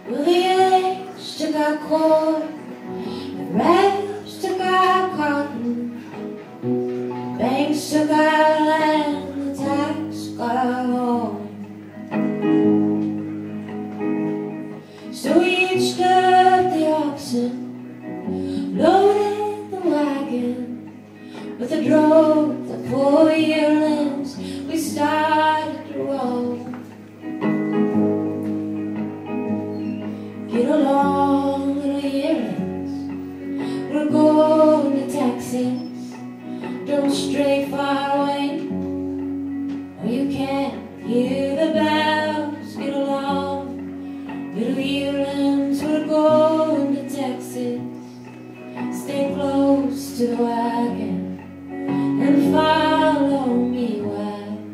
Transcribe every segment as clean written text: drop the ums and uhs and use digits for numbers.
Well, the age took our corn, the rails took our cotton, banks took our land, the tax got our home. So we hitched up the oxen, loaded the wagon, with a drove the poor yearlings, we started to roll. Get along, little yearlings, we're going to Texas. Don't stray far away, or you can't hear the bells. Get along, little yearlings, we're going to Texas. Stay close to the wagon and follow me west.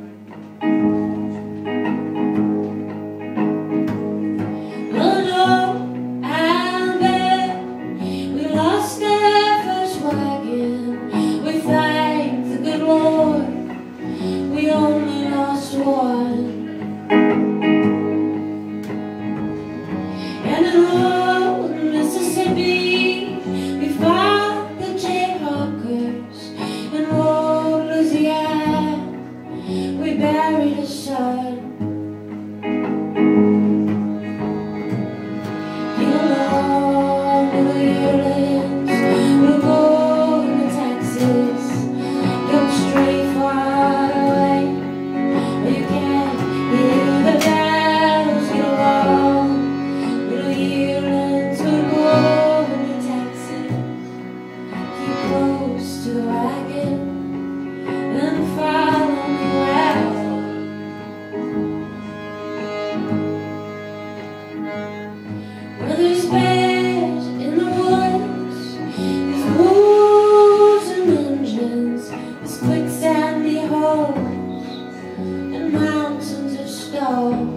And in old Mississippi, we fought the jayhawkers. In old Louisiana, we buried a son. Get along, little yearlings, we're going to Texas. Don't stray far away, or you can't hear the bells. Get along, little yearlings, we're going to Texas. Keep close to the wagon and follow me well. Where there's bears in the woods, there's wolves and engines, there's quicksandy holes and mountains of stone.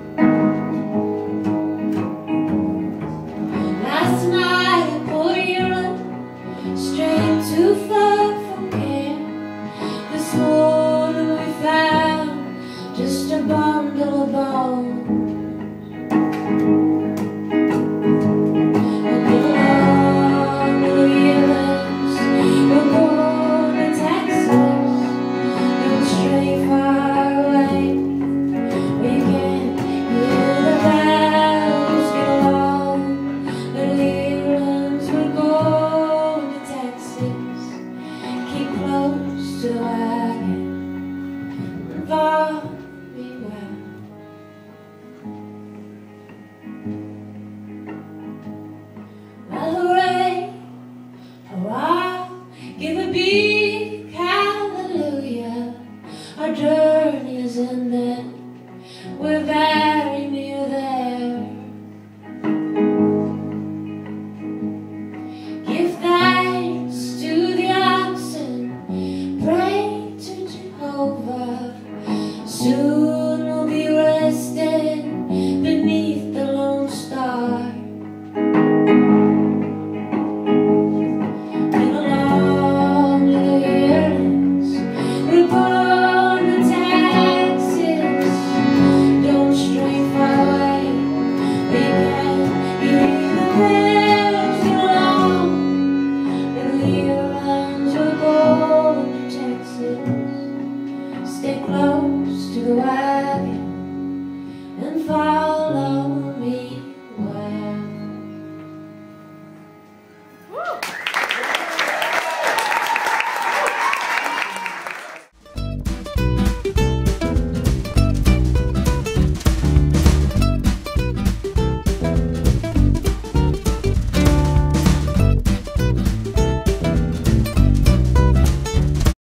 Last night a poor yearling strayed too far from camp. This morning we found just a bundle of bones. Get along, little yearlings, we're going to Texas. Don't stray far away, where you can't hear the bells. Get along, little yearlings, we're going to Texas. Keep close to the wagon and follow me well. Well, hooray, hurrah, give a big hallelujah. Our journey is ended, we're very near there. Give thanks to the oxen, pray to Jehovah. Soon we'll be resting beneath the lone star. Get along, little yearlings, we're going to Texas. Don't stray far away, we can't hear the bells. Get along, little yearlings, we're going to Texas. Stay close to the wagon